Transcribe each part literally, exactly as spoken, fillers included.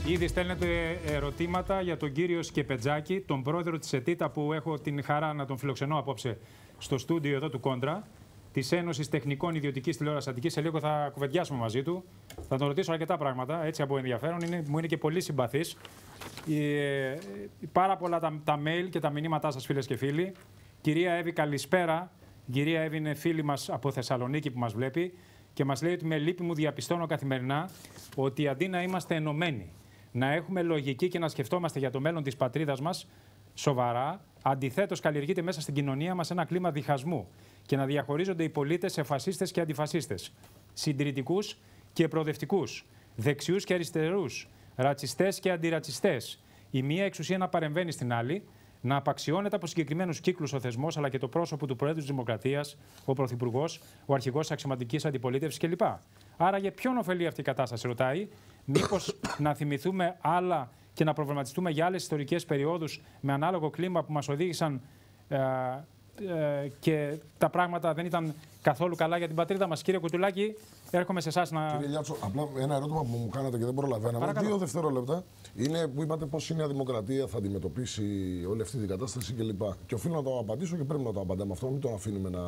Ήδη στέλνετε ερωτήματα για τον κύριο Σκεπετζάκη, τον πρόεδρο της ΕΤΙΤΑ, που έχω την χαρά να τον φιλοξενώ απόψε στο στούντιο εδώ του Κόντρα, της Ένωσης Τεχνικών Ιδιωτικής Τηλεόρασης Αττικής. Σε λίγο θα κουβεντιάσουμε μαζί του. Θα τον ρωτήσω αρκετά πράγματα, έτσι από ενδιαφέρον. Είναι, μου είναι και πολύ συμπαθής. Ε, πάρα πολλά τα, τα mail και τα μηνύματά σας, φίλες και φίλοι. Κυρία Εύη, καλησπέρα. Η κυρία Εύη είναι φίλη μας από Θεσσαλονίκη που μας βλέπει και μας λέει ότι με λύπη μου διαπιστώνω καθημερινά ότι αντί να είμαστε ενωμένοι, να έχουμε λογική και να σκεφτόμαστε για το μέλλον της πατρίδας μας σοβαρά, αντιθέτως καλλιεργείται μέσα στην κοινωνία μας ένα κλίμα διχασμού και να διαχωρίζονται οι πολίτες σε φασίστες και αντιφασίστες, συντηρητικούς και προοδευτικούς, δεξιούς και αριστερούς, ρατσιστές και αντιρατσιστές. Η μία εξουσία να παρεμβαίνει στην άλλη, να απαξιώνεται από συγκεκριμένους κύκλους ο θεσμός αλλά και το πρόσωπο του Προέδρου της Δημοκρατίας, ο Πρωθυπουργός, ο Αρχηγός της Αξιωματικής Αντιπολίτευσης κλπ. Άρα, για ποιον ωφελεί αυτή η κατάσταση, ρωτάει, μήπως να θυμηθούμε άλλα και να προβληματιστούμε για άλλες ιστορικές περιόδους με ανάλογο κλίμα που μας οδήγησαν ε, ε, και τα πράγματα δεν ήταν καθόλου καλά για την πατρίδα μας. Κύριε Κουτουλάκη, έρχομαι σε εσάς να. Κύριε Λιάτσο, απλά ένα ερώτημα που μου κάνατε και δεν προλαβαίναμε. Παρακαλώ. Δύο δευτερόλεπτα. Είναι που είπατε πώς η Νέα Δημοκρατία θα αντιμετωπίσει όλη αυτή την κατάσταση κλπ. Και, και οφείλω να το απαντήσω και πρέπει να το απαντάμε αυτό, μην το αφήνουμε να,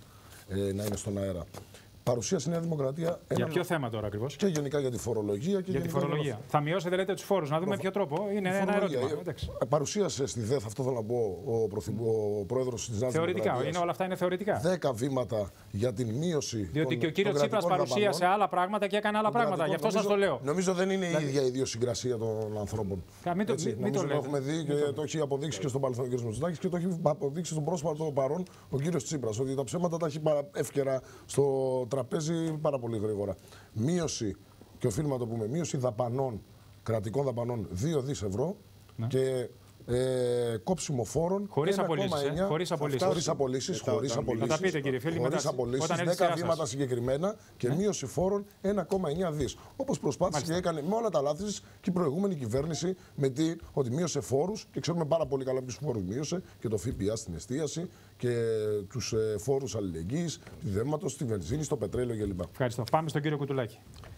ε, να είναι στον αέρα. Παρουσίασε η Νέα Δημοκρατία. Για ποιο θέμα τώρα ακριβώς? Και γενικά για τη φορολογία. Και για τη φορολογία. Θα μειώσετε, λέτε, τους φόρους. Να δούμε ποιο τρόπο. Είναι ένα ερώτημα. Παρουσίασε στη ΔΕΘ, αυτό θέλω να πω, ο, ο πρόεδρος της Νέας Δημοκρατίας. Θεωρητικά. Είναι, όλα αυτά είναι θεωρητικά. Δέκα βήματα για την μείωση. Διότι των, και ο κύριος Τσίπρας παρουσίασε δαπανών, άλλα πράγματα και έκανε άλλα πράγματα. Γι' αυτό σας το λέω. Νομίζω δεν είναι η ίδια η ιδιοσυγκρασία των ανθρώπων. Μην το, Έτσι, μην το, το έχουμε δει και το, το έχει αποδείξει και στον παρελθόν ο κ. Μητσοτάκης και το έχει αποδείξει στον πρόσωπο παρόν ο κ. Τσίπρας. Ότι τα ψέματα τα έχει εύκαιρα στο τραπέζι πάρα πολύ γρήγορα. Μείωση, και οφείλουμε να το πούμε, μείωση δαπανών, κρατικών δαπανών δύο δις ευρώ, ναι, και ε, κόψιμο φόρων χωρίς απολύσεις. Ε, χωρίς απολύσεις. Χωρίς απολύσεις. Χωρίς απολύσεις. Θα τα πείτε, κύριε φίλε, χωρίς απολύσεις. δέκα βήματα συγκεκριμένα και ναι, μείωση φόρων ένα κόμμα εννιά δις. Όπως προσπάθησε Μάλιστα. και έκανε με όλα τα λάθη της και η προηγούμενη κυβέρνηση με τι, ότι μείωσε φόρους και ξέρουμε πάρα πολύ καλά ποιους φόρους μείωσε και το ΦΠΑ στην εστίαση και τους ε, φόρους αλληλεγγύης, τη δέματος, τη βενζίνη, στο πετρέλαιο κλπ. Ευχαριστώ. Πάμε στον κύριο Κουτουλάκη.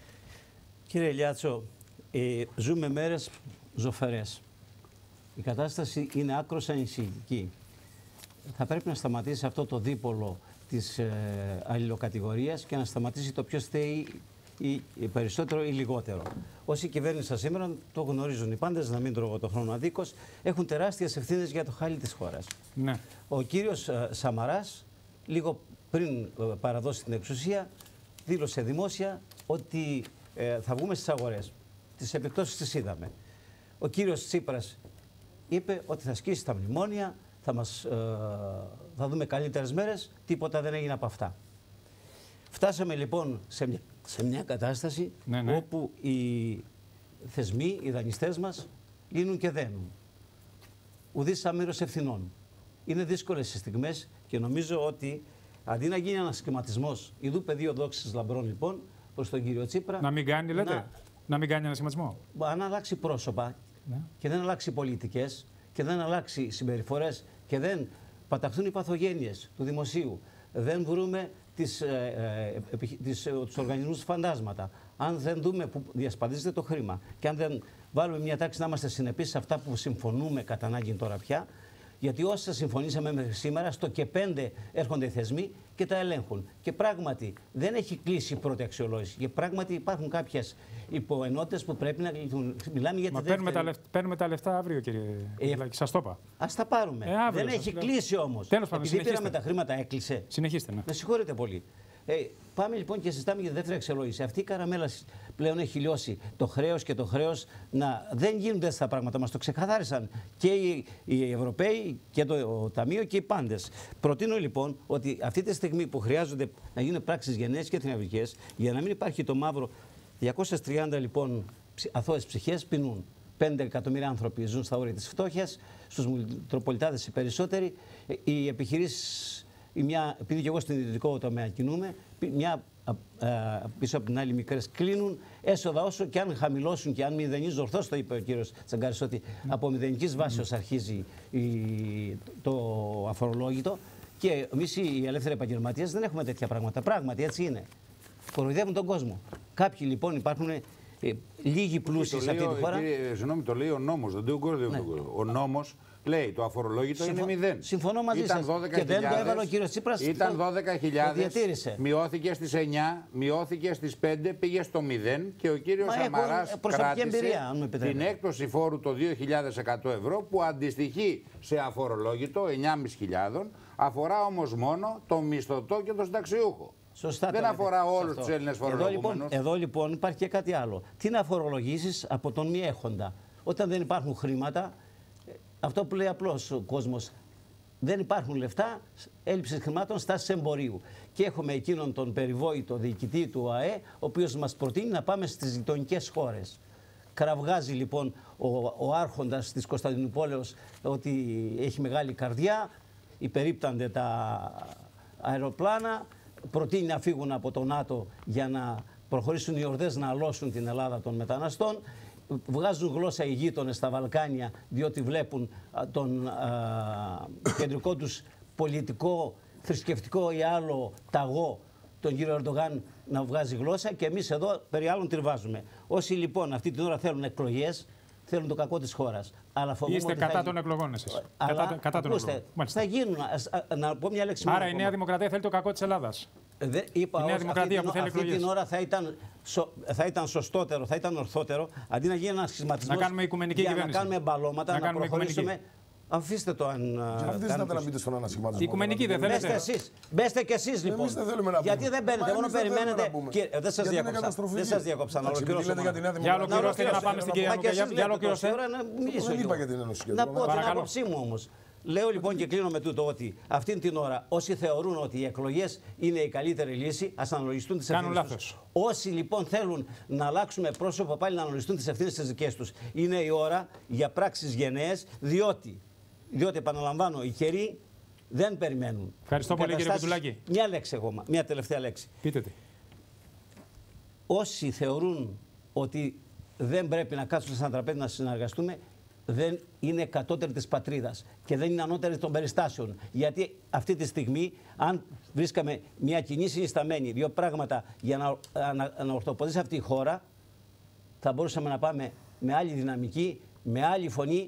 Κύριε Λιάτσο, ε, ζούμε μέρες ζωφερές. Η κατάσταση είναι άκρως ανησυχητική. Θα πρέπει να σταματήσει αυτό το δίπολο της ε, αλληλοκατηγορίας και να σταματήσει το ποιος θέλει ή, ή περισσότερο ή λιγότερο. Όσοι κυβέρνησαν σήμερα, το γνωρίζουν οι πάντες, να μην τρώγω το χρόνο αδίκως, έχουν τεράστιες ευθύνες για το χάλι της χώρας. Ναι. Ο κύριος ε, Σαμαράς, λίγο πριν ε, παραδώσει την εξουσία, δήλωσε δημόσια ότι ε, θα βγούμε στις αγορές. Τις επιπτώσεις τις είδαμε. Ο κύριος Τσίπρας είπε ότι θα σκίσει τα μνημόνια, θα, μας, ε, θα δούμε καλύτερες μέρες, τίποτα δεν έγινε από αυτά. Φτάσαμε λοιπόν σε μια, σε μια κατάσταση ναι, ναι. όπου οι θεσμοί, οι δανειστές μας λύνουν και δένουν. Ουδής αμήρος ευθυνών. Είναι δύσκολες οι στιγμές και νομίζω ότι αντί να γίνει ένας σχηματισμός, ειδού πεδίο δόξης λαμπρών λοιπόν, προς τον κύριο Τσίπρα... Να μην κάνει, λέτε, να, να μην κάνει ένα σχηματισμό. Αν αλλάξει πρόσωπα, ναι, και δεν αλλάξει πολιτικές και δεν αλλάξει συμπεριφορές και δεν παταχθούν οι παθογένειες του δημοσίου, δεν βρούμε τις, ε, ε, τις, ε, τους οργανισμούς φαντάσματα, αν δεν δούμε που διασπαθίζεται το χρήμα και αν δεν βάλουμε μια τάξη να είμαστε συνεπείς σε αυτά που συμφωνούμε κατά ανάγκη τώρα πια, γιατί όσα συμφωνήσαμε μέχρι σήμερα, στο και πέντε έρχονται οι θεσμοί και τα ελέγχουν. Και πράγματι δεν έχει κλείσει η πρώτη αξιολόγηση. Και πράγματι υπάρχουν κάποιες υποενότητες που πρέπει να λυθούν. Μιλάμε για τη Μα δεύτερη. Παίρνουμε τα, λεφ... παίρνουμε τα λεφτά αύριο, κύριε Κουτουλάκη. Ε, σας το είπα. Ας τα πάρουμε. Ε, αύριο, δεν έχει λέω. κλείσει όμως. Τέλος πάντων, επειδή πήραμε τα χρήματα, έκλεισε. Συνεχίστε. Ναι. Με συγχωρείτε πολύ. Ε, πάμε λοιπόν και συζητάμε για τη δεύτερη αξιολόγηση. Αυτή η καραμέλα πλέον έχει λιώσει. Το χρέος και το χρέος να δεν γίνονται στα πράγματα. Μας το ξεκαθάρισαν και οι, οι Ευρωπαίοι και το Ταμείο και οι πάντες. Προτείνω λοιπόν ότι αυτή τη στιγμή που χρειάζονται να γίνουν πράξεις γενναίες και θηναυρικές, για να μην υπάρχει το μαύρο, διακόσιες τριάντα λοιπόν αθώες ψυχές πεινούν. πέντε εκατομμύρια άνθρωποι ζουν στα όρια της φτώχειας, στους μητροπολιτάδες οι περισσότεροι. Οι επιχειρήσεις. Μια, επειδή και εγώ στην ιδιωτικό τομέα κινούμε, μια α, α, πίσω από την άλλη μικρές κλείνουν, έσοδα όσο και αν χαμηλώσουν και αν μηδενίζουν, ορθώς το είπε ο κύριος Τσαγκάρης, ότι mm. από μηδενικής βάσεως mm. αρχίζει η, το αφορολόγητο και εμείς οι ελεύθεροι επαγγελματίες δεν έχουμε τέτοια πράγματα. Πράγματι έτσι είναι. Κοροϊδεύουν τον κόσμο. Κάποιοι λοιπόν υπάρχουν ε, λίγοι πλούσιοι σε αυτή τη χώρα. Συγγνώμη, το λέει ο νόμος, δεν το κόρδε. Ναι. Ο νόμος λέει το αφορολόγητο Συμφω... είναι μηδέν. Συμφωνώ μαζί σας. Και δεν το έβαλε ο κύριος Τσίπρας. Ήταν δώδεκα χιλιάδες, μειώθηκε στις εννιά, μειώθηκε στις πέντε, πήγε στο μηδέν και ο κύριος Σαμαράς κράτησε εμπειρία, την έκπτωση φόρου το δύο χιλιάδες εκατό ευρώ που αντιστοιχεί σε αφορολόγητο εννιά χιλιάδες πεντακόσια, αφορά όμως μόνο το μισθωτό και το συνταξιούχο. Σωστά, δεν αφορά όλους τους Έλληνες φορολογούμενους. Εδώ, λοιπόν, εδώ λοιπόν υπάρχει και κάτι άλλο. Τι να φορολογήσεις από τον μη έχοντα. Όταν δεν υπάρχουν χρήματα, αυτό που λέει απλώς ο κόσμος, δεν υπάρχουν λεφτά, έλλειψη χρημάτων, στάσεις εμπορίου. Και έχουμε εκείνον τον περιβόητο διοικητή του ΟΑΕ, ο οποίος μας προτείνει να πάμε στις γειτονικές χώρες. Κραυγάζει λοιπόν ο, ο άρχοντας της Κωνσταντινούπολεως ότι έχει μεγάλη καρδιά, υπερίπτανται τα αεροπλάνα, προτείνει να φύγουν από το ΝΑΤΟ για να προχωρήσουν οι ορδές να αλώσουν την Ελλάδα των μεταναστών. Βγάζουν γλώσσα οι γείτονες στα Βαλκάνια, διότι βλέπουν α, τον α, κεντρικό τους πολιτικό, θρησκευτικό ή άλλο ταγό, τον κύριο Ερντογάν, να βγάζει γλώσσα και εμείς εδώ περί άλλων τριβάζουμε. Όσοι λοιπόν αυτή την ώρα θέλουν εκλογές, θέλουν το κακό της χώρας. Αλλά είστε κατά των εκλογών εσείς. Αλλά, κατά, κατά των ακούστε, εκλογών. Θα γίνουν, α, να πω μια λέξη. Άρα η Νέα Δημοκρατία θέλει το κακό της Ελλάδας. Δε, είπα, η Νέα Δημοκρατία αυτή, που θέλει αυτή εκλογές. την ώρα θα ήταν, σο, θα ήταν σωστότερο, θα ήταν ορθότερο, αντί να γίνει ένας σχηματισμός να κάνουμε οικουμενική για κυβέρνηση. να κάνουμε μπαλώματα, να, να κάνουμε προχωρήσουμε. Οικουμενική. Αφήστε το αν. Αν δεν θέλετε να μπείτε στον ανασχηματισμό. Η οικουμενική δεν θέλετε. Μπέστε εσείς. Μπέστε και εσείς λοιπόν. Εμείς δεν θέλουμε να πούμε. Γιατί δεν μπαίνετε, μόνο περιμένετε. Δεν σας διακόψα. Δεν σας διακόψα. Να ολοκληρώσω. Για ολοκληρώστε και να πάμε στην κυρία Νούκα. Για ολοκληρώστε. Δεν είπα για την Ένωση. Να πω την άποψή μου όμως. Λέω λοιπόν και κλείνω με τούτο ότι αυτήν την ώρα όσοι θεωρούν ότι οι εκλογές είναι η καλύτερη λύση, ας αναλογιστούν τις ευθύνες τους. Όσοι λοιπόν θέλουν να αλλάξουμε πρόσωπο πάλι να αναλογιστούν τις ευθύνες τις δικές τους. Είναι η ώρα για πράξεις γενναίες, διότι, διότι επαναλαμβάνω, οι καιροί δεν περιμένουν. Ευχαριστώ πολύ κύριε Κουτουλάκη. Μια λέξη ακόμα, μια τελευταία λέξη. Πείτε τι. Όσοι θεωρούν ότι δεν πρέπει να κάτσουν σε ένα τραπέζι να συνεργαστούμε, δεν είναι κατώτερη της πατρίδας και δεν είναι ανώτερη των περιστάσεων. Γιατί αυτή τη στιγμή, αν βρίσκαμε μια κοινή συνισταμένη, δύο πράγματα για να, να, να ορθοποδήσει αυτή η χώρα, θα μπορούσαμε να πάμε με άλλη δυναμική, με άλλη φωνή.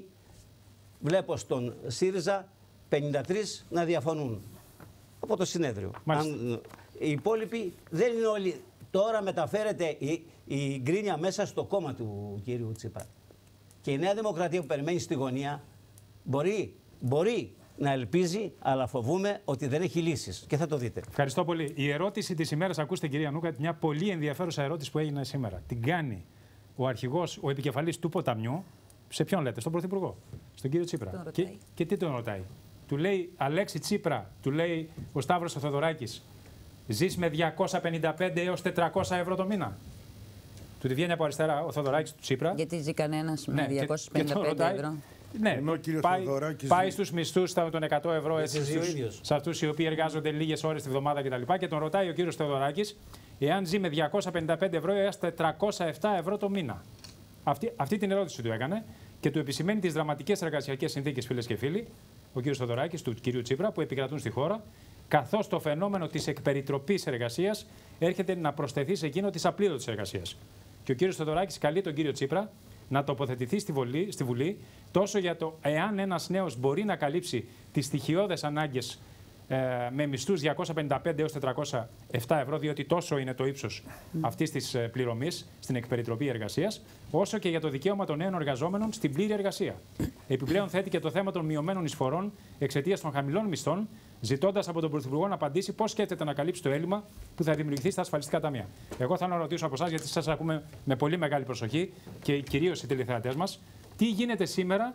Βλέπω στον ΣΥΡΙΖΑ πενήντα τρία να διαφωνούν από το συνέδριο. Αν, οι υπόλοιποι δεν είναι όλοι. Τώρα μεταφέρεται η, η γκρίνια μέσα στο κόμμα του κυρίου Τσίπρα. Και η Νέα Δημοκρατία που περιμένει στη γωνία μπορεί, μπορεί να ελπίζει, αλλά φοβούμε ότι δεν έχει λύσεις. Και θα το δείτε. Ευχαριστώ πολύ. Η ερώτηση της ημέρας, ακούστε κυρία Νούκα, μια πολύ ενδιαφέρουσα ερώτηση που έγινε σήμερα. Την κάνει ο αρχηγός, ο επικεφαλής του ποταμιού. Σε ποιον λέτε, στον Πρωθυπουργό, στον κύριο Τσίπρα. Και, και τι τον ρωτάει. Του λέει, Αλέξη Τσίπρα, του λέει ο Σταύρος ο Θοδωράκης, ζεις με διακόσια πενήντα πέντε έως τετρακόσια ευρώ το μήνα. Του τη βγαίνει από αριστερά ο Θοδωράκης του Τσίπρα. Γιατί ζει κανένας με ναι, διακόσια πενήντα πέντε ευρώ. Ναι, πάει, πάει στους μισθούς των εκατό ευρώ έτσι, στους, σε αυτούς οι οποίοι εργάζονται λίγες ώρες τη βδομάδα κτλ. Και, και τον ρωτάει ο κύριος Θεοδωράκης εάν ζει με διακόσια πενήντα πέντε ευρώ έως τετρακόσια επτά ευρώ το μήνα. Αυτή, αυτή την ερώτηση του έκανε και του επισημαίνει τις δραματικές εργασιακές συνθήκες, φίλες και φίλοι, ο κύριος Θεοδωράκης, του κυρίου Τσίπρα, που επικρατούν στη χώρα, καθώς το φαινόμενο της εκπεριτροπής εργασίας έρχεται να προσθεθεί σε εκείνο της απλήρωτης εργασίας. Και ο κύριος Θεοδωράκης καλεί τον κύριο Τσίπρα να τοποθετηθεί στη Βουλή, στη Βουλή τόσο για το εάν ένας νέος μπορεί να καλύψει τις στοιχειώδες ανάγκες ε, με μισθούς διακόσια πενήντα πέντε έως τετρακόσια επτά ευρώ, διότι τόσο είναι το ύψος mm. αυτής της ε, πληρωμής στην εκπεριτροπή εργασίας, όσο και για το δικαίωμα των νέων εργαζόμενων στην πλήρη εργασία. Επιπλέον θέτει και το θέμα των μειωμένων εισφορών εξαιτίας των χαμηλών μισθών, ζητώντας από τον Πρωθυπουργό να απαντήσει πώς σκέφτεται να καλύψει το έλλειμμα που θα δημιουργηθεί στα ασφαλιστικά ταμεία. Εγώ θέλω να ρωτήσω από εσάς, γιατί σας ακούμε με πολύ μεγάλη προσοχή και κυρίως οι τηλεθεατές μας, τι γίνεται σήμερα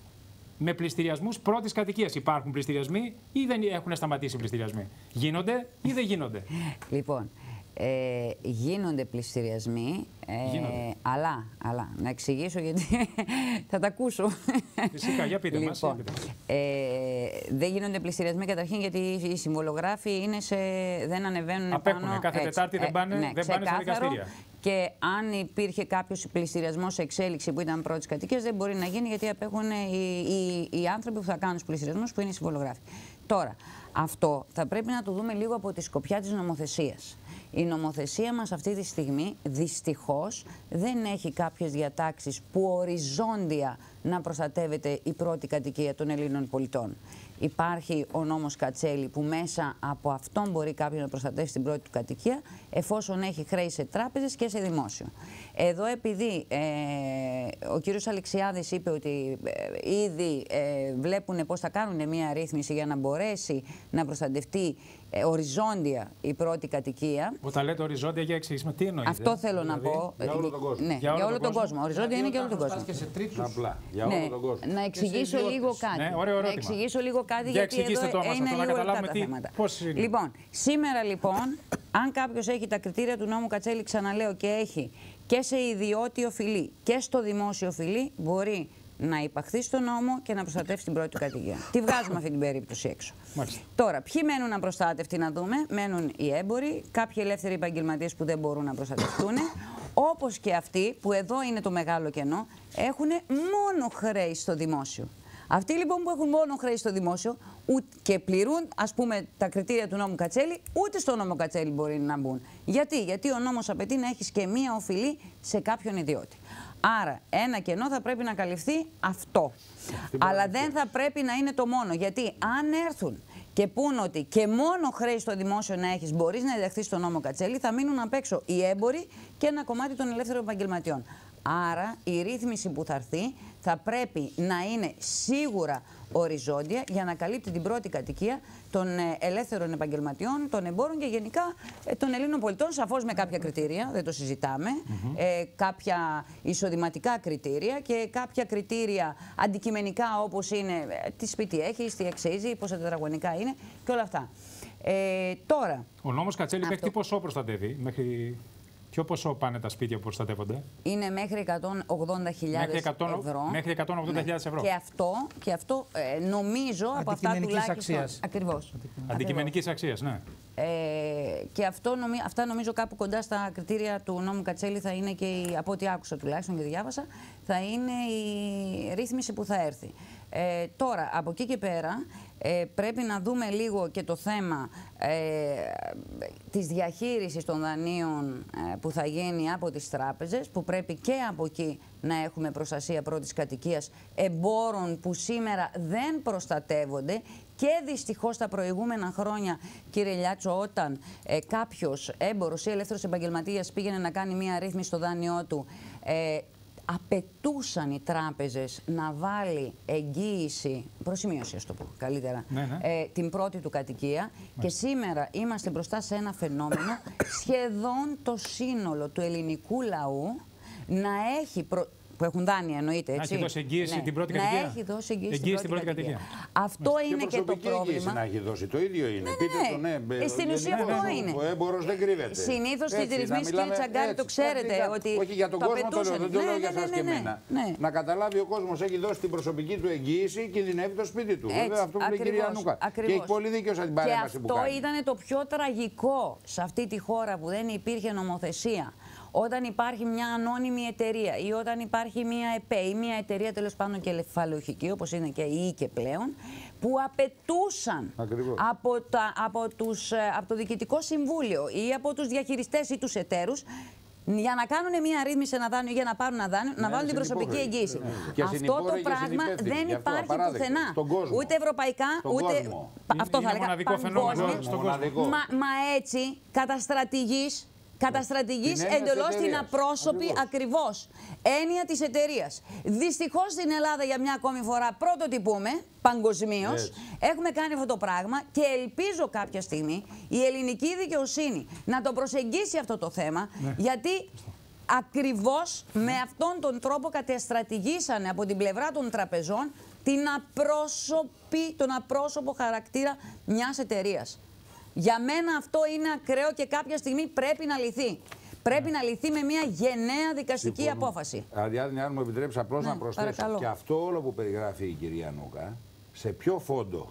με πληστηριασμούς πρώτης κατοικίας. Υπάρχουν πληστηριασμοί ή δεν έχουν σταματήσει οι πληστηριασμοί? Γίνονται ή δεν γίνονται? Λοιπόν, ε, γίνονται πληστηριασμοί, ε, γίνονται. Αλλά, αλλά, να εξηγήσω γιατί θα τα ακούσω. Φυσικά, για πείτε μας. Λοιπόν, ε, δεν γίνονται πληστηριασμοί καταρχήν γιατί οι συμβολογράφοι είναι σε, δεν ανεβαίνουν απέχουνε, πάνω. Κάθε έτσι, Τετάρτη δεν πάνε, ε, ναι, δεν πάνε στα δικαστήρια. Και αν υπήρχε κάποιος πληστηριασμός σε εξέλιξη που ήταν πρώτης κατοικίας, δεν μπορεί να γίνει γιατί απέχουν οι, οι, οι άνθρωποι που θα κάνουν τους πληστηριασμούς, που είναι οι συμβολογράφοι. Τώρα, Αυτό θα πρέπει να το δούμε λίγο από τη σκοπιά της νομοθεσίας. Η νομοθεσία μας αυτή τη στιγμή δυστυχώς δεν έχει κάποιες διατάξεις που οριζόντια να προστατεύεται η πρώτη κατοικία των Ελλήνων πολιτών. Υπάρχει ο νόμος Κατσέλη που μέσα από αυτόν μπορεί κάποιος να προστατεύσει την πρώτη του κατοικία εφόσον έχει χρέη σε τράπεζες και σε δημόσιο. Εδώ επειδή ε, ο κύριος Αλεξιάδης είπε ότι ε, ήδη ε, βλέπουν πώς θα κάνουν μια ρύθμιση για να μπορέσει να προστατευτεί ε, οριζόντια η πρώτη κατοικία. Όταν λέτε οριζόντια, για εξήγησμα, τι εννοείτε? Αυτό θέλω δηλαδή, να πω. Για όλο τον κόσμο. Ναι, για όλο, για όλο τον κόσμο. κόσμο. Οριζόντια είναι για όλο τον κόσμο. Και σε τρίτους. Απλά, για ναι, όλο τον κόσμο. Να εξηγήσω λίγο κάτι. Ναι, ωραίο να εξηγήσω λίγο κάτι για γιατί εδώ το είναι αυτό, λίγο να λεπτά τα τι, θέματα. Πώς είναι. Λοιπόν, σήμερα λοιπόν, αν κάποιος έχει τα κριτήρια του νόμου Κατσέλη, ξαναλέω, και έχει και σε ιδιώτη οφειλή και στο δημόσιο οφειλή, μπορεί να υπαχθεί στο νόμο και να προστατεύσει την πρώτη του κατοικία. Τη βγάζουμε αυτή την περίπτωση έξω. Μάλιστα. Τώρα, ποιοι μένουν απροστάτευτοι να δούμε? Μένουν οι έμποροι, κάποιοι ελεύθεροι επαγγελματίες που δεν μπορούν να προστατευτούν, όπως και αυτοί που εδώ είναι το μεγάλο κενό, έχουν μόνο χρέη στο δημόσιο. Αυτοί λοιπόν που έχουν μόνο χρέη στο δημόσιο και πληρούν, ας πούμε, τα κριτήρια του νόμου Κατσέλη, ούτε στο νόμο Κατσέλη μπορεί να μπουν. Γιατί? Γιατί ο νόμος απαιτεί να έχεις και μία οφειλή σε κάποιον ιδιώτη. Άρα, ένα κενό θα πρέπει να καλυφθεί αυτό. Αλλά δεν θα πρέπει να είναι το μόνο. Γιατί αν έρθουν και πούν ότι και μόνο χρέη στο δημόσιο να έχεις μπορείς να ενταχθείς στο νόμο Κατσέλη, θα μείνουν απ' έξω οι έμποροι και ένα κομμάτι των ελεύθερων επαγγελματιών. Άρα η ρύθμιση που θα έρθει θα πρέπει να είναι σίγουρα οριζόντια για να καλύπτει την πρώτη κατοικία των ελεύθερων επαγγελματιών, των εμπόρων και γενικά των Ελλήνων πολιτών, σαφώς με κάποια κριτήρια, δεν το συζητάμε, mm-hmm. ε, κάποια εισοδηματικά κριτήρια και κάποια κριτήρια αντικειμενικά όπως είναι ε, τι σπίτι έχεις, τι αξίζει, πόσα τετραγωνικά είναι και όλα αυτά. Ε, τώρα, ο νόμος Κατσέλη αυτό... μέχρι τι ποσό προστατεύει? Μέχρι... Ποιο ποσό πάνε τα σπίτια που προστατεύονται? Είναι μέχρι εκατόν ογδόντα χιλιάδες ευρώ. Μέχρι εκατόν ογδόντα χιλιάδες ευρώ. Και αυτό, και αυτό ε, νομίζω από αυτά τουλάχιστον. Αξίας. Ακριβώς. Αντικειμενικής αξίας, ναι. Ε, και αυτό, νομι, αυτά νομίζω κάπου κοντά στα κριτήρια του νόμου Κατσέλη θα είναι και, η, από ό,τι άκουσα τουλάχιστον και διάβασα, θα είναι η ρύθμιση που θα έρθει. Ε, τώρα, από εκεί και πέρα, ε, πρέπει να δούμε λίγο και το θέμα ε, της διαχείρισης των δανείων ε, που θα γίνει από τις τράπεζες, που πρέπει και από εκεί να έχουμε προστασία πρώτης κατοικίας εμπόρων που σήμερα δεν προστατεύονται. Και δυστυχώς τα προηγούμενα χρόνια, κύριε Λιάτσο, όταν ε, κάποιος έμπορος ή ελεύθερος επαγγελματίας πήγαινε να κάνει μία ρύθμιση στο δάνειό του, ε, απαιτούσαν οι τράπεζες να βάλει εγγύηση, προσημείωση ας το πω καλύτερα, ναι, ναι. Ε, την πρώτη του κατοικία. Ναι. Και σήμερα είμαστε μπροστά σε ένα φαινόμενο σχεδόν το σύνολο του ελληνικού λαού να έχει... Προ... που έχουν δάνεια, εννοείται, έτσι. Να έχει δώσει εγγύηση ναι. την πρώτη να κατοικία. Να έχει δώσει εγγύηση, εγγύηση στην πρώτη, πρώτη κατοικία. κατοικία. Αυτό και είναι και το πρόβλημα. Να έχει δώσει, το ίδιο είναι. Ναι, Πείτε ναι. το, ναι, ε, στην ουσία αυτό ναι, είναι. Ο έμπορος δεν κρύβεται. Συνήθως στις ρυθμίσεις, κύριε Τσαγκάρη, το ξέρετε. Ότι όχι για τον το κόσμο, το λέω, δεν το λέω για ναι, εσάς ναι, και ναι, εμένα. ναι. Να καταλάβει ο κόσμος έχει δώσει την προσωπική του εγγύηση, κινδυνεύει το σπίτι του. Βέβαια, αυτό που λέει η κυρία Νούκα. Και έχει πολύ δίκιο σαν την παρέμβαση που κάνει. Και αυτό ήταν το πιο τραγικό σε αυτή τη χώρα που δεν υπήρχε νομοθεσία. Όταν υπάρχει μια ανώνυμη εταιρεία ή όταν υπάρχει μια ΕΠΕ ή μια εταιρεία τέλος πάντων κεφαλαιοχική, όπως είναι και η ΙΚΕ πλέον, που απαιτούσαν από, τα, από, τους, από το Διοικητικό Συμβούλιο ή από τους διαχειριστές ή τους εταίρους για να κάνουν μια ρύθμιση, ένα δάνειο, για να πάρουν ένα δάνειο, ναι, να βάλουν την προσωπική εγγύηση. Ναι. Αυτό το πράγμα δεν υπάρχει πουθενά. Ούτε ευρωπαϊκά, ούτε. Είναι, αυτό είναι θα έλεγα. Μοναδικό φαινόμενο στον κόσμο. Μα, μα έτσι, κατά στρατηγής, Κατά στρατηγής εντελώς την απρόσωπη ακριβώς έννοια της εταιρείας. Δυστυχώς στην Ελλάδα για μια ακόμη φορά πρωτοτυπούμε παγκοσμίως. Έχουμε κάνει αυτό το πράγμα και ελπίζω κάποια στιγμή η ελληνική δικαιοσύνη να το προσεγγίσει αυτό το θέμα, ναι. γιατί ακριβώς με αυτόν τον τρόπο κατεστρατηγήσανε από την πλευρά των τραπεζών την απρόσωπη, τον απρόσωπο χαρακτήρα μιας εταιρείας. Για μένα αυτό είναι ακραίο και κάποια στιγμή πρέπει να λυθεί. Πρέπει να λυθεί με μια γενναία δικαστική Συμφωνώ. απόφαση. Αριάδνη, αν μου επιτρέψει απλώς ναι, να προσθέσω. Παρακαλώ. Και αυτό όλο που περιγράφει η κυρία Νούκα, σε ποιο φόντο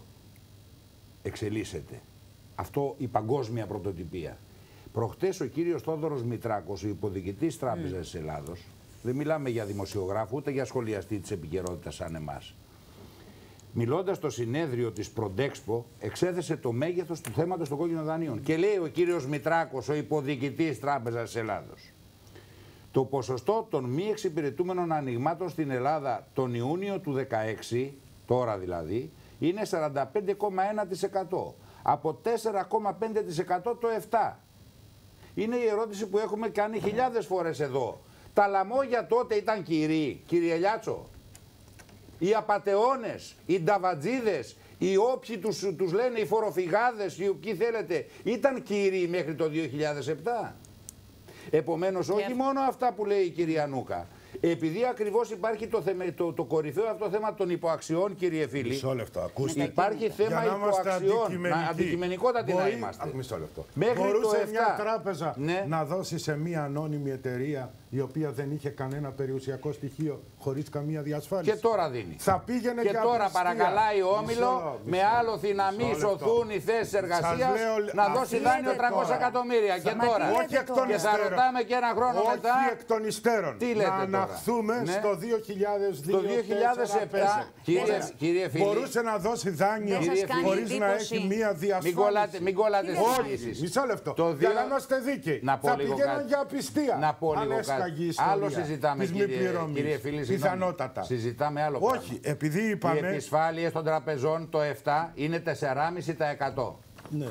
εξελίσσεται αυτό η παγκόσμια πρωτοτυπία. Προχτές ο κύριος Θόδωρος Μητράκος, ο υποδιοικητής Τράπεζας mm. της Ελλάδος, δεν μιλάμε για δημοσιογράφο ούτε για σχολιαστή της επικαιρότητας σαν εμάς, μιλώντας στο συνέδριο της Προντέξπο, εξέθεσε το μέγεθος του θέματος των κόκκινων δανείων. Και λέει ο κύριος Μητράκος, ο υποδιοικητής Τράπεζας της Ελλάδος, το ποσοστό των μη εξυπηρετούμενων ανοιγμάτων στην Ελλάδα τον Ιούνιο του δεκαέξι, τώρα δηλαδή, είναι σαράντα πέντε κόμμα ένα τοις εκατό. Από τέσσερα κόμμα πέντε τοις εκατό το επτά. Είναι η ερώτηση που έχουμε κάνει χιλιάδες φορές εδώ. Τα λαμόγια τότε ήταν κυρίοι, κύριε Λιάτσο. Οι απατεώνες, οι νταβατζίδες, οι όποιοι τους, τους λένε οι φοροφυγάδες, οι οποίοι θέλετε, ήταν κύριοι μέχρι το δύο χιλιάδες επτά. Επομένως, όχι yeah. μόνο αυτά που λέει η κυρία Νούκα. Επειδή ακριβώς υπάρχει το, θεμε, το, το κορυφαίο αυτό θέμα των υποαξιών, κύριε φίλοι. Μισό λεπτό, ακούστε. Υπάρχει θέμα υποαξιών. Αντικειμενικότατα να είμαστε. Μισό λεπτό. Μέχρι Μπορούσε το επτά, μια τράπεζα ναι. να δώσει σε μια ανώνυμη εταιρεία η οποία δεν είχε κανένα περιουσιακό στοιχείο χωρίς καμία διασφάλιση. Και τώρα δίνει. Θα πήγαινε και, και τώρα απιστία. παρακαλάει ο Όμιλο μισό, με άλλο θυναμή σωθούν οι θέσεις εργασίας να δώσει δάνειο τριακόσια εκατομμύρια. Και τώρα. Όχι εκ των και θα ρωτάμε και ένα χρόνο όχι μετά. Όχι εκ των υστέρων. Τι λέτε να αναχθούμε ναι. στο δύο χιλιάδες δύο. Το δύο χιλιάδες επτά, κύριε, κύριε φίλοι, μπορούσε να δώσει δάνειο χωρίς να έχει μία διασφάλιση. Μην κολλάτε όχι, μισό λεπτό. Για να είμαστε δίκαιοι. Θα πηγαίναν για απιστία. Να πω λίγο κάτι. Άλλο συζητάμε, κύριε, κύριε φίλοι, πιθανότατα. Συζητάμε άλλο πράγμα. Όχι, επειδή είπαμε... Οι επισφάλειες των τραπεζών το επτά είναι τέσσερα κόμμα πέντε τοις εκατό. Ναι.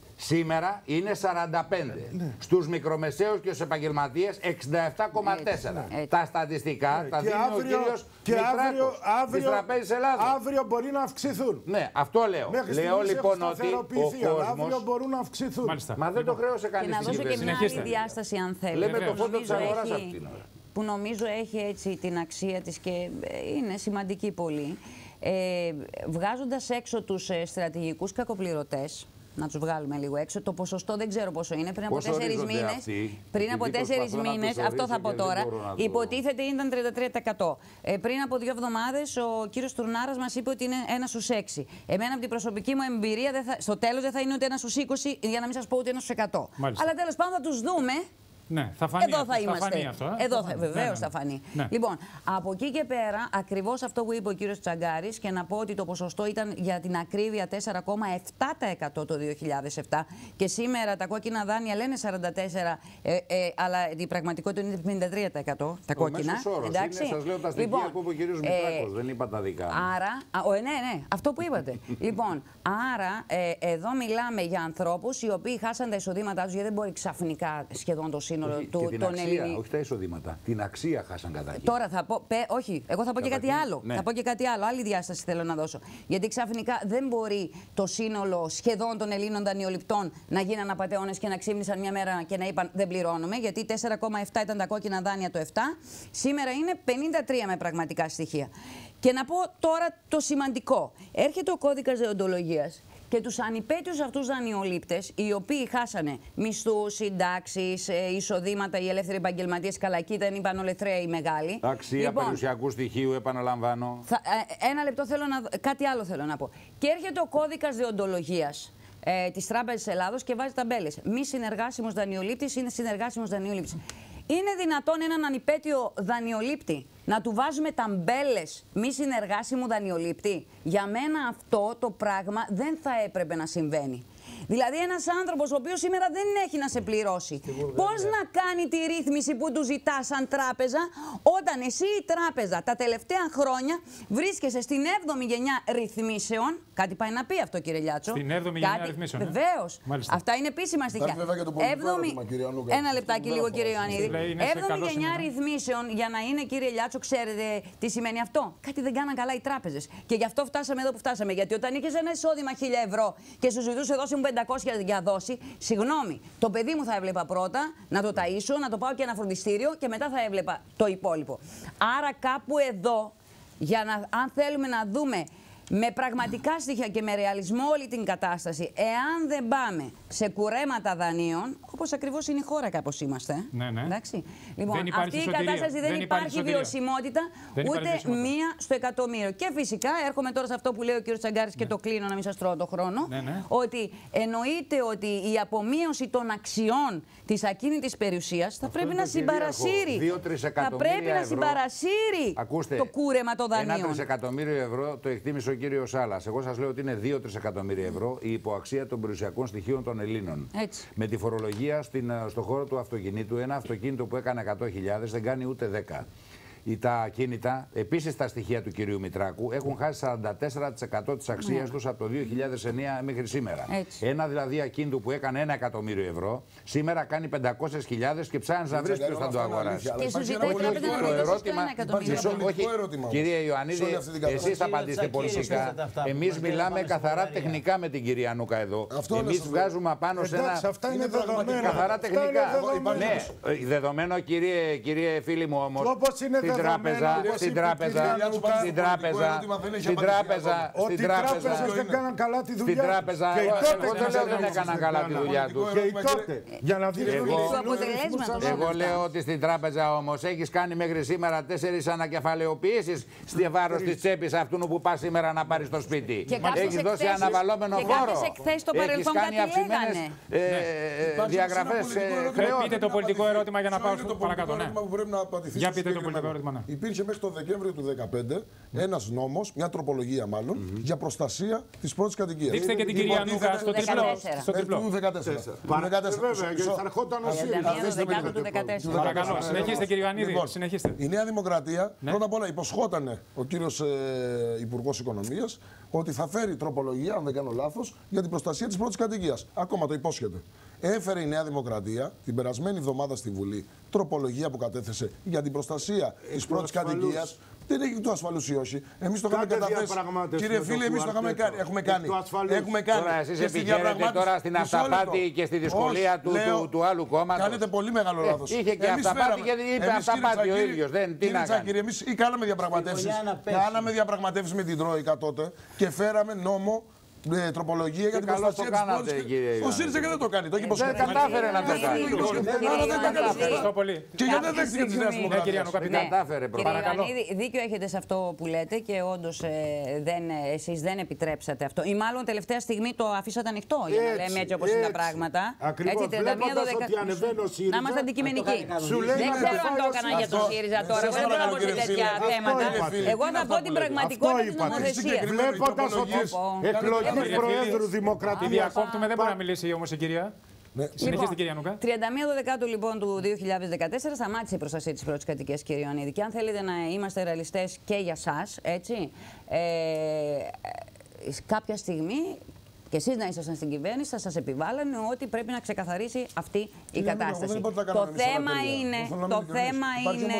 Σήμερα είναι σαράντα πέντε τοις εκατό. Ναι. Στους μικρομεσαίους και στους επαγγελματίες εξήντα επτά κόμμα τέσσερα τοις εκατό. Τα στατιστικά ναι. τα δίνει αύριο, ο κύριος Μητράκος της Τραπέζης Ελλάδος. Αύριο μπορεί να αυξηθούν. Ναι, αυτό λέω. Μέχρι λέω λοιπόν ότι ο κόσμος... αύριο μπορούν να αυξηθούν. Μάλιστα. Μα δεν το χρέωσε κανείς. Και να δώσω και μια άλλη διάσταση αν θέλετε. Λέμε το φόντο της αγοράς αυτήν. Που νομίζω έχει έτσι την αξία της και είναι σημαντική πολύ. Ε, βγάζοντας έξω τους ε, στρατηγικούς κακοπληρωτές, να τους βγάλουμε λίγο έξω, το ποσοστό δεν ξέρω πόσο είναι, πριν από τέσσερις μήνες, πριν από τέσσερις μήνες, αυτό θα πω τώρα, υποτίθεται ήταν τριάντα τρία τοις εκατό. Ε, πριν από δύο εβδομάδες ο κύριος Τουρνάρας μας είπε ότι είναι ένα στους έξι. Εμένα από την προσωπική μου εμπειρία, δεν θα, στο τέλος δεν θα είναι ούτε ένα στους είκοσι, για να μην σας πω ούτε ένα στους εκατό. Μάλιστα. Αλλά τέλος πάντων θα τους δούμε. Ναι, θα φανεί, εδώ θα είμαστε. Θα φανεί αυτό, ε? Εδώ θα, βεβαίως ναι, ναι, ναι. θα φανεί. Ναι. Λοιπόν, από εκεί και πέρα, ακριβώς αυτό που είπε ο κύριος Τσαγκάρης, και να πω ότι το ποσοστό ήταν για την ακρίβεια τέσσερα κόμμα επτά τοις εκατό το δύο χιλιάδες επτά και σήμερα τα κόκκινα δάνεια λένε σαράντα τέσσερα τοις εκατό, ε, ε, αλλά η πραγματικότητα είναι πενήντα τρία τοις εκατό τα κόκκινα. Εντάξει. Είναι, σας λέω τα στοιχεία λοιπόν, που είπε ο κύριος Μητράκος, ε, δεν είπα τα δικά. Άρα, α, ναι, ναι, αυτό που είπατε. Λοιπόν, άρα ε, εδώ μιλάμε για ανθρώπους οι οποίοι χάσαν τα εισοδήματά τους, γιατί δεν μπορεί ξαφνικά σχεδόν το σύνολο του. Αξία, όχι τα εισοδήματα. Την αξία χάσαν καταρχήν. Τώρα θα πω. Πε, όχι, εγώ θα πω καταρχήν, και κάτι άλλο. Ναι. Θα πω και κάτι άλλο. Άλλη διάσταση θέλω να δώσω. Γιατί ξαφνικά δεν μπορεί το σύνολο σχεδόν των Ελλήνων δανειοληπτών να γίναν απατεώνες και να ξύπνησαν μια μέρα και να είπαν δεν πληρώνουμε. Γιατί τέσσερα κόμμα επτά ήταν τα κόκκινα δάνεια το επτά. Σήμερα είναι πενήντα τρία με πραγματικά στοιχεία. Και να πω τώρα το σημαντικό. Έρχεται ο κώδικας δεοντολογίας. Και τους ανυπέτειους αυτούς δανειολήπτες, οι οποίοι χάσανε μισθούς, συντάξεις, εισοδήματα, οι ελεύθεροι επαγγελματίες, καλά, εκεί δεν είπαν ολεθρέα οι μεγάλοι. Αξία λοιπόν, περιουσιακού στοιχείου, επαναλαμβάνω. Θα, ένα λεπτό θέλω να κάτι άλλο θέλω να πω. Και έρχεται ο κώδικας δεοντολογίας ε, της Τράπεζας Ελλάδος και βάζει ταμπέλες. Μη συνεργάσιμος δανειολήπτης είναι συνεργάσιμος δανειολήπτης. Είναι δυνατόν έναν ανυπέτειο δανειολήπτη να του βάζουμε ταμπέλες μη συνεργάσιμου δανειολήπτη? Για μένα αυτό το πράγμα δεν θα έπρεπε να συμβαίνει. Δηλαδή ένας άνθρωπος ο οποίος σήμερα δεν έχει να σε πληρώσει, πώς να κάνει τη ρύθμιση που του ζητά σαν τράπεζα, όταν εσύ η τράπεζα τα τελευταία χρόνια βρίσκεσαι στην έβδομη γενιά ρυθμίσεων? Κάτι πάει να πει αυτό, κύριε Λιάτσο. Στην έβδομη γενιά ρυθμίσεων. Βεβαίως. Αυτά είναι επίσημα στοιχεία. έβδομη... Ένα λεπτάκι λίγο, κύριε Ιωαννίδη. έβδομη γενιά ρυθμίσεων, για να είναι, κύριε Λιάτσο, ξέρετε τι σημαίνει αυτό? Κάτι δεν κάναν καλά οι τράπεζες. Και γι' αυτό φτάσαμε εδώ που φτάσαμε. Γιατί όταν είχες ένα εισόδημα χίλια ευρώ και σου ζητούσε δώσει μου πεντακόσια για δόση, συγγνώμη, το παιδί μου θα έβλεπα πρώτα, να το ταΐσω, να το πάω και ένα φροντιστήριο και μετά θα έβλεπα το υπόλοιπο. Άρα κάπου εδώ, για να, αν θέλουμε να δούμε με πραγματικά στοιχεία και με ρεαλισμό όλη την κατάσταση, εάν δεν πάμε σε κουρέματα δανείων, όπως ακριβώς είναι η χώρα κάπως είμαστε. Ναι, ναι. Εντάξει. Λοιπόν, δεν αυτή η σωτηρία. κατάσταση δεν, δεν υπάρχει, υπάρχει βιωσιμότητα δεν ούτε υπάρχει μία στο εκατομμύριο. Και φυσικά έρχομαι τώρα σε αυτό που λέει ο κ. Τσαγκάρης ναι. και το κλείνω να μην σας τρώω το χρόνο. Ναι, ναι. Ότι εννοείται ότι η απομείωση των αξιών της ακίνητης περιουσίας θα πρέπει να συμπαρασύρει. Θα πρέπει να συμπαρασύρει το κούρεμα των δανείων. Ένα τρισεκατομμύριο ευρώ το εκτίμησε ο κ. κύριο Σάλας. Εγώ σας λέω ότι είναι δύο τρισεκατομμύρια ευρώ η υποαξία των περιουσιακών στοιχείων των Ελλήνων. Έτσι. Με τη φορολογία στην, στον χώρο του αυτοκινήτου, ένα αυτοκίνητο που έκανε εκατό χιλιάδες δεν κάνει ούτε δέκα. Τα ακίνητα, επίσης τα στοιχεία του κυρίου Μητράκου, έχουν χάσει σαράντα τέσσερα τοις εκατό της αξίας ναι. τους από το δύο χιλιάδες εννέα μέχρι σήμερα. Έτσι. Ένα δηλαδή ακίνητο που έκανε ένα εκατομμύριο ευρώ, σήμερα κάνει πεντακόσιες χιλιάδες και ψάχνει να βρει ποιος θα το αγοράσει. Και σου ζητάει η τράπεζα να ρωτήσει και ένα εκατομμύριο. Κύριε Ιωαννίδη, εσείς θα απαντήσετε πολιτικά. Εμείς μιλάμε καθαρά τεχνικά με την κυρία Νούκα εδώ. Εμείς βγάζουμε απάνω σε ένα. Αυτά είναι δεδομένα. Καθαρά τεχνικά. Ναι, δεδομένο κύριε φίλοι μου όμως. Στην τράπεζα, στην τράπεζα, στην τράπεζα, στην τράπεζα, ότι οι τράπεζες δεν κάναν καλά τη δουλειά τους. Στην τράπεζα, εγώ δεν λέω δεν έκαναν καλά τη δουλειά τους. Και οι τότε, για να δεις εγώ λέω ότι στην τράπεζα όμως έχεις κάνει μέχρι σήμερα τέσσερις ανακεφαλαιοποιήσεις στη βάρος της τσέπης αυτού που πας σήμερα να πάρεις στο σπίτι. Έχεις δώσει αναβαλόμενο φόρο. Έχεις κάνει αυξημένες διαγραφές χρεών. Πείτε το πολιτικό ερώτημα για να πάω στο παρακάτω. Για πείτε το πολιτικό ερώτημα. Υπήρχε μέχρι το Δεκέμβριο του δύο χιλιάδες δεκαπέντε ένας νόμος, μια τροπολογία μάλλον, mm-hmm. για προστασία της πρώτης κατοικίας. Δείξτε και την κυρία Νούκα στο τριπλό. Στο τριπλό. Του δεκατέσσερα. Βέβαια, γιατί θα ερχόταν ο ΣΥΡΙΖΑ. Παρακαλώ, συνεχίστε κύριε Ιωαννίδη. Η Νέα Δημοκρατία πρώτα απ' όλα υποσχότανε ο κύριος Υπουργός Οικονομίας ότι θα φέρει τροπολογία, αν δεν κάνω λάθος, για την προστασία της πρώτης κατοικίας. Ακόμα το υπόσχεται. Έφερε η Νέα Δημοκρατία την περασμένη εβδομάδα στη Βουλή τροπολογία που κατέθεσε για την προστασία της πρώτης κατοικίας. Δεν έχει του ασφαλούς ή όχι. Εμείς το είχαμε καταθέσει. Κύριε φίλε, εμείς το είχαμε κάνει. Έχουμε κάνει. Έχουμε κάνει. Τώρα εσείς επιχειρείτε τώρα στην αυταπάτη και στη δυσκολία του, λέω, του, του άλλου κόμματος. Κάνετε πολύ μεγάλο λάθος. Είχε και εμείς αυταπάτη και είπε αυταπάτη ο ίδιος. Δεν, τι να κάνει. Κύριε, εμείς ή κάναμε διαπραγματεύσεις. Κάναμε διαπραγματεύσεις με την Τρόικα τότε και φέραμε νόμο. Ναι, τροπολογία για την προστασία της πρώτης. Ο ΣΥΡΙΖΑ και δεν το κάνει. Το έχει υποσχεθεί. Δεν κατάφερε να το κάνει. Άρα δεν τα κάνει. Ευχαριστώ πολύ. Και γιατί δεν δέχτηκε τη Νέα Δημοκρατία. Δεν κατάφερε. Παρακαλώ. Δίκιο έχετε σε αυτό που λέτε και όντως εσείς δεν επιτρέψατε αυτό. Ή μάλλον τελευταία στιγμή το αφήσατε ανοιχτό για να λέμε έτσι όπως είναι τα πράγματα. Ακριβώς. Βλέποντας ότι ανεβαίνει ο ΣΥΡΙΖΑ. Να είμαστε αντικειμενικοί. Δεν ξέρω αν το έκανα για το ΣΥΡΙΖΑ τώρα. Εγώ δεν μπορώ να πω σε τέτοια θέματα. Εγώ θα πω την πραγματικότητα της νομοθεσίας. Βλέποντας ότι εκλογές Προέδρου Δημοκρατίας. Τη διακόπτουμε, δεν μπορεί να μιλήσει όμως η κυρία. Ναι. Συνεχίστε, κυρία Νούκα. τριάντα μία Δεκάτου λοιπόν του δύο χιλιάδες δεκατέσσερα σταμάτησε η προστασία της πρώτης κατοικίας, κύριε Ιωαννίδη. Και αν θέλετε να είμαστε ρεαλιστές και για σας, έτσι, ε, κάποια στιγμή και εσείς να ήσασταν στην κυβέρνηση, θα σας επιβάλλανε ότι πρέπει να ξεκαθαρίσει αυτή η κατάσταση. Το θέμα είναι, το θέμα είναι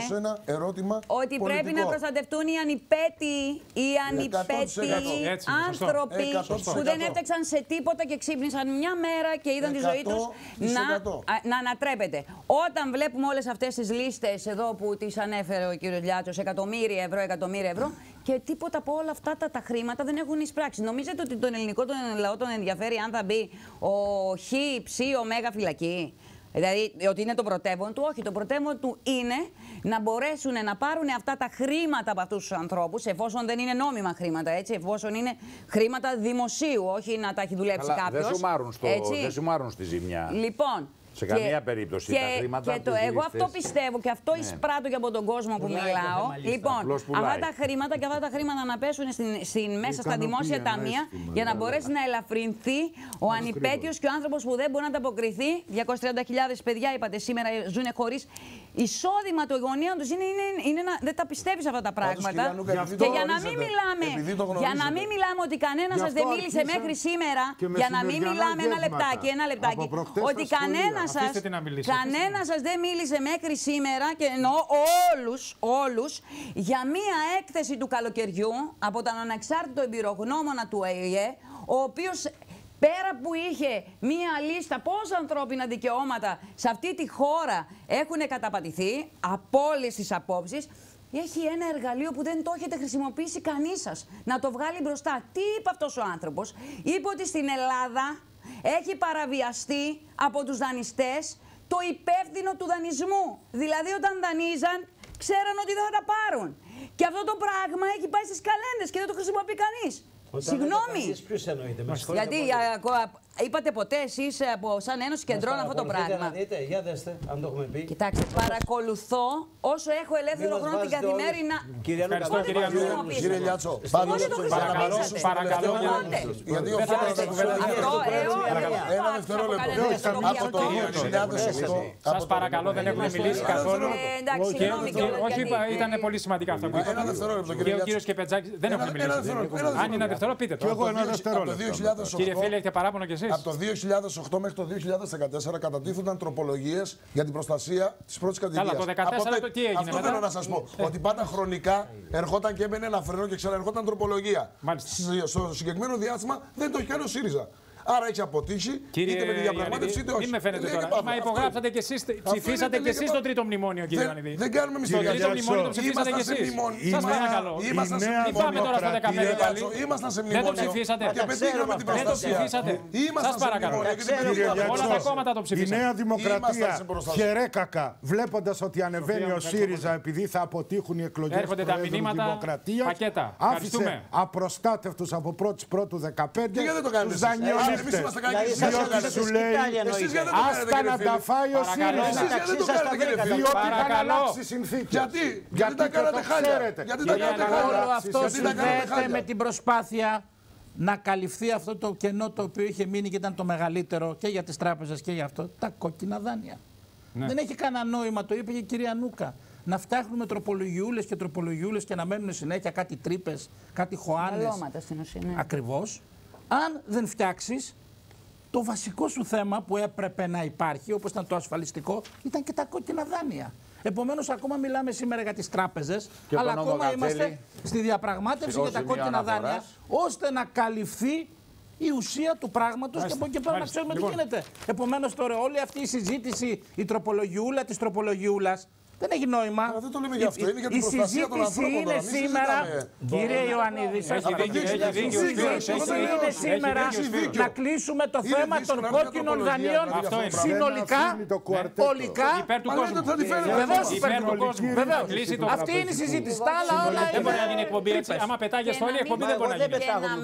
ότι πρέπει να προστατευτούν οι ανυπέτειοι, οι ανυπέτειοι άνθρωποι που δεν έφταξαν σε τίποτα και ξύπνησαν μια μέρα και είδαν τη ζωή τους να, να ανατρέπεται. Όταν βλέπουμε όλες αυτές τις λίστες εδώ που τις ανέφερε ο κύριος Λιάτσος, εκατομμύρια ευρώ, εκατομμύρια ευρώ, και τίποτα από όλα αυτά τα, τα χρήματα δεν έχουν εισπράξει. Νομίζετε ότι τον ελληνικό τον λαό τον ενδιαφέρει αν θα μπει ο Χ, Ψ, ο Μέγα φυλακή? Δηλαδή ότι είναι το πρωτεύον του? Όχι, το πρωτεύον του είναι να μπορέσουν να πάρουν αυτά τα χρήματα από αυτούς τους ανθρώπους, εφόσον δεν είναι νόμιμα χρήματα, έτσι, εφόσον είναι χρήματα δημοσίου, όχι να τα έχει δουλέψει κάποιος. Δεν σумάρουν στη ζημιά. Λοιπόν. Σε καμία περίπτωση και, τα χρήματα. Και το, εγώ αυτό πιστεύω και αυτό ναι. εισπράττω και από τον κόσμο που πουλάει, μιλάω. Λοιπόν, αυτά τα χρήματα και αυτά τα χρήματα να πέσουν στην, στην, μέσα στα δημόσια ταμεία για να μπορέσει να ελαφρυνθεί ο ανυπέτειος και ο άνθρωπος που δεν μπορεί να ανταποκριθεί. διακόσιες τριάντα χιλιάδες παιδιά, είπατε, σήμερα ζουν χωρίς εισόδημα. Το γονέων τους είναι, είναι, είναι να, δεν τα πιστεύεις αυτά τα πράγματα. Και για να μην μιλάμε, για να μην μιλάμε ότι κανένας σας δεν μίλησε μέχρι σήμερα, για να μην μιλάμε ένα λεπτάκι, ένα λεπτάκι, ότι κανένας σας, κανένα σας δεν μίλησε μέχρι σήμερα, και εννοώ όλους, όλους, για μία έκθεση του καλοκαιριού από τον ανεξάρτητο εμπειρογνώμονα του Ε Ε, ο οποίος πέρα που είχε μία λίστα πόσα ανθρώπινα δικαιώματα σε αυτή τη χώρα έχουν καταπατηθεί από όλες τις απόψεις, έχει ένα εργαλείο που δεν το έχετε χρησιμοποιήσει κανείς σας να το βγάλει μπροστά. Τι είπε αυτός ο άνθρωπος? Είπε ότι στην Ελλάδα έχει παραβιαστεί από τους δανειστές το υπεύθυνο του δανεισμού. Δηλαδή όταν δανείζαν, ξέραν ότι δεν θα τα πάρουν. Και αυτό το πράγμα έχει πάει στις καλένδες και δεν το χρησιμοποιεί κανείς. Συγγνώμη. Ποιους εννοείτε? Γιατί είπατε ποτέ εσείς σαν Ένωση Κεντρών αυτό το πράγμα? Να δείτε, για δέστε, αν το έχουμε πει. Κοιτάξτε, παρακολουθώ όσο έχω ελεύθερο χρόνο την καθημερινή. Κυρία Νούκα, κύριε Λιάτσο, παρακαλώ. Γιατί ο ένα δευτερόλεπτο. Σας παρακαλώ, δεν έχουμε μιλήσει καθόλου. Όχι, ήταν πολύ σημαντικά αυτά που είπατε. Και ο κύριος Κεπετζάκης δεν έχουμε μιλήσει. Αν είναι δευτερόλεπτο, πείτε το. Εγώ ένα δευτερόλεπτο. Κύριε φίλε, έχετε παράπονο κι εσείς? Από το δύο χιλιάδες οκτώ μέχρι το δύο χιλιάδες δεκατέσσερα κατατίθονταν τροπολογίες για την προστασία της πρώτης κατοικίας. Καλά, το δεκατέσσερα τι έγινε αυτό μετά? θέλω να σας πω. Ότι πάντα χρονικά ερχόταν και έμπαινε ένα φρενό και ξαναερχόταν τροπολογία. Στο συγκεκριμένο διάστημα δεν το έχει κάνει ο ΣΥΡΙΖΑ. Άρα έχει αποτύχει, κύριε είτε με τη διαπραγμάτευση είτε όχι. Μην με φαίνεται τώρα. Μα υπογράψατε και εσείς, ψηφίσατε και εσείς το τρίτο μνημόνιο, κύριε Ιωαννίδη. Δεν κάνουμε εμείς το τρίτο μνημόνιο, το ψηφίσατε και εσείς. Σας παρακαλώ. Μην πάμε τώρα στο δεκαπέντε πάλι. Ήμασταν σε μνημόνιο. Δεν το ψηφίσατε. Και πετύχαμε την δεν το προστασία. ψηφίσατε. Σας παρακαλώ. Όλα τα κόμματα το ψηφίσατε. Η Νέα Δημοκρατία χερέκακα, βλέποντας ότι ανεβαίνει ο ΣΥΡΙΖΑ επειδή θα αποτύχουν οι εκλογές έρχονται τα μηνύματα, πακέτα. Άφησε απροστάτευτους από πρώτη Πρώτου δεκαπέντε τους δανειολήπτες. Διότι σου λέει, άστα να τα φάει ο ΣΥΡΙΖΑ. Διότι θα αλλάξει συνθήκες. Γιατί, γιατί τα κάνατε χάλια. Γιατί τα κάνατε χάλια. Όλο αυτό συνδέεται με την προσπάθεια να καλυφθεί αυτό το κενό το οποίο είχε μείνει και ήταν το μεγαλύτερο και για τις τράπεζες και για αυτό, τα κόκκινα δάνεια. Ναι. Δεν έχει κανένα νόημα, το είπε και η κυρία Νούκα, να φτιάχνουμε τροπολογιούλες και τροπολογιούλες και να μένουν συνέχεια κάτι τρύπες, κάτι χωάνες. Αλώματα στην ουσία. Ναι. Ακριβώς. Αν δεν φτιάξεις το βασικό σου θέμα που έπρεπε να υπάρχει, όπως ήταν το ασφαλιστικό, ήταν και τα κόκκινα δάνεια. Επομένως, ακόμα μιλάμε σήμερα για τις τράπεζες, αλλά ακόμα είμαστε στη διαπραγμάτευση για τα κόκκινα δάνεια, ώστε να καλυφθεί η ουσία του πράγματος και από εκεί πέρα να ξέρουμε τι γίνεται. Επομένως, τώρα όλη αυτή η συζήτηση, η τροπολογιούλα της τροπολογιούλας, δεν έχει νόημα. Αλλά δεν το λέμε για αυτό, είναι για την προστασία των ανθρώπων. Η συζήτηση είναι σήμερα, κύριε Ιωαννίδη, είναι σήμερα να κλείσουμε το θέμα των κόκκινων δανείων συνολικά, ολικά. Βεβαίως υπέρ του κόσμου. Αυτή είναι η συζήτηση. Τα άλλα όλα είναι. Δεν μπορεί να γίνει εκπομπή έτσι. Άμα πετάγεσαι όλη η εκπομπή δεν μπορεί να γίνει.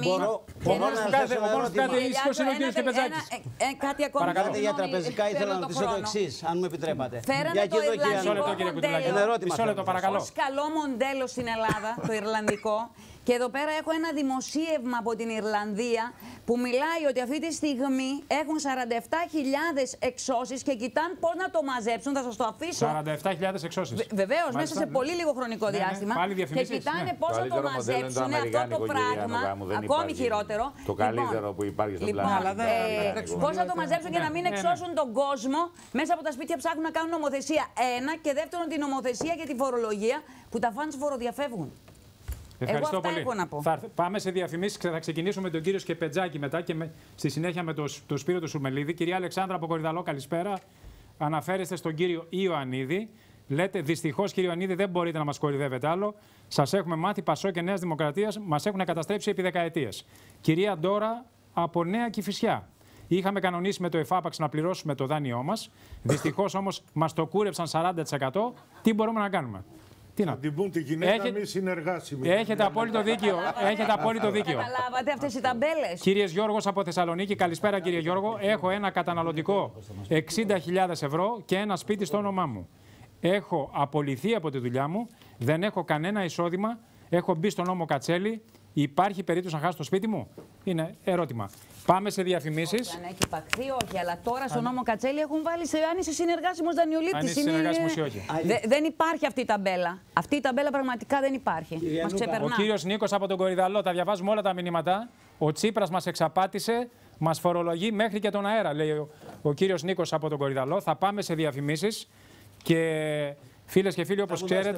Όμως κάτι ίσως είναι ο κύριος Κεπετζάκης. Κάτι ακόμα. Κάτι για τραπεζικά ήθελα να ρωτήσω το εξής, αν μου επιτρέπατε. Φέρανε το Ιρλανδικό μοντέλο ως καλό μοντέλο στην Ελλάδα, το Ιρλανδικό. Και εδώ πέρα έχω ένα δημοσίευμα από την Ιρλανδία που μιλάει ότι αυτή τη στιγμή έχουν σαράντα επτά χιλιάδες εξώσεις και κοιτάνε πώς να το μαζέψουν. Θα σας το αφήσω. σαράντα επτά χιλιάδες εξώσεις. Βεβαίως, μέσα σε πολύ λίγο χρονικό ναι, διάστημα. Ναι, και κοιτάνε ναι. πώς θα το μαζέψουν αυτό το πράγμα. Ακόμη χειρότερο. Το καλύτερο που υπάρχει στο πλανήτη. Πώς θα το μαζέψουν και να μην εξώσουν τον κόσμο μέσα από τα σπίτια ψάχνουν να κάνουν νομοθεσία. Ένα και δεύτερον την νομοθεσία και τη φορολογία που τα φαντς φοροδιαφεύγουν. Ευχαριστώ Εγώ πολύ. Να πω. Θα πάμε σε διαφημίσεις και θα ξεκινήσουμε με τον κύριο Σκεπετζάκη μετά και με, στη συνέχεια με τον το Σπύρο του Σουρμελίδη. Κυρία Αλεξάνδρα από Κορυδαλό, καλησπέρα. Αναφέρεστε στον κύριο Ιωαννίδη. Λέτε δυστυχώς, κύριε Ιωαννίδη, δεν μπορείτε να μας κορυδεύετε άλλο. Σας έχουμε μάθει Πασό και Νέας Δημοκρατίας, μας έχουν καταστρέψει επί δεκαετίες. Κυρία Ντόρα από Νέα Κηφισιά. Είχαμε κανονίσει με το ΕΦΑΠΑΞ να πληρώσουμε το δάνειό μας. Δυστυχώς όμως μας το κούρεψαν σαράντα τοις εκατό. Τι μπορούμε να κάνουμε? Τι να την πούν τη γυναίκα Έχε... μη συνεργάσιμη. Έχετε απόλυτο δίκιο. Έχετε απόλυτο δίκιο. Καταλάβατε αυτές οι ταμπέλες. Κύριε Γιώργος από Θεσσαλονίκη, καλησπέρα κύριε Γιώργο. Έχω ένα καταναλωτικό εξήντα χιλιάδες ευρώ και ένα σπίτι στο όνομά μου. Έχω απολυθεί από τη δουλειά μου, δεν έχω κανένα εισόδημα, έχω μπει στον νόμο Κατσέλη. Υπάρχει περίπτωση να χάσω το σπίτι μου? Είναι ερώτημα. Πάμε σε διαφημίσεις. Αν έχει υπαχθεί, όχι. Αλλά τώρα στο νόμο Κατσέλη έχουν βάλει σε αν είσαι συνεργάσιμος δανειολήπτης. Αν είσαι συνεργάσιμος ή όχι. Δε, δεν υπάρχει αυτή η ταμπέλα. Αυτή η ταμπέλα πραγματικά δεν υπάρχει. Μας ξεπερνά. Ο κύριος Νίκος από τον Κορυδαλό, τα διαβάζουμε όλα τα μηνύματα. Ο Τσίπρας μας εξαπάτησε, μας φορολογεί μέχρι και τον αέρα, λέει ο, ο κύριος Νίκος από τον Κορυδαλό. Θα πάμε σε διαφημίσεις και. Φίλες και φίλοι, όπως ξέρετε,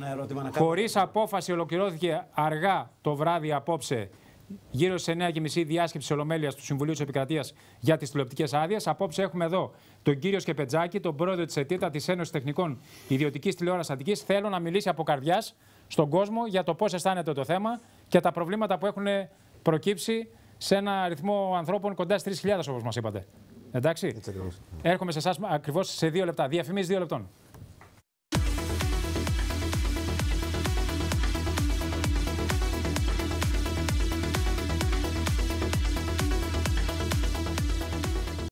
χωρίς απόφαση ολοκληρώθηκε αργά το βράδυ απόψε, γύρω στις εννιά και μισή διάσκεψη Ολομέλειας του Συμβουλίου της Επικρατείας για τις τηλεοπτικές άδειες. Απόψε έχουμε εδώ τον κύριο Σκεπετζάκη, τον πρόεδρο της ΕΤΙΤΑ, της Ένωσης Τεχνικών Ιδιωτικής Τηλεόρασης Αττικής. Θέλω να μιλήσει από καρδιάς στον κόσμο για το πώς αισθάνεται το θέμα και τα προβλήματα που έχουν προκύψει σε ένα αριθμό ανθρώπων κοντά στις τρεις χιλιάδες, όπως μας είπατε. Εντάξει. Έρχομαι σε εσάς ακριβώς σε δύο λεπτά. Διαφημίσεις δύο λεπτών.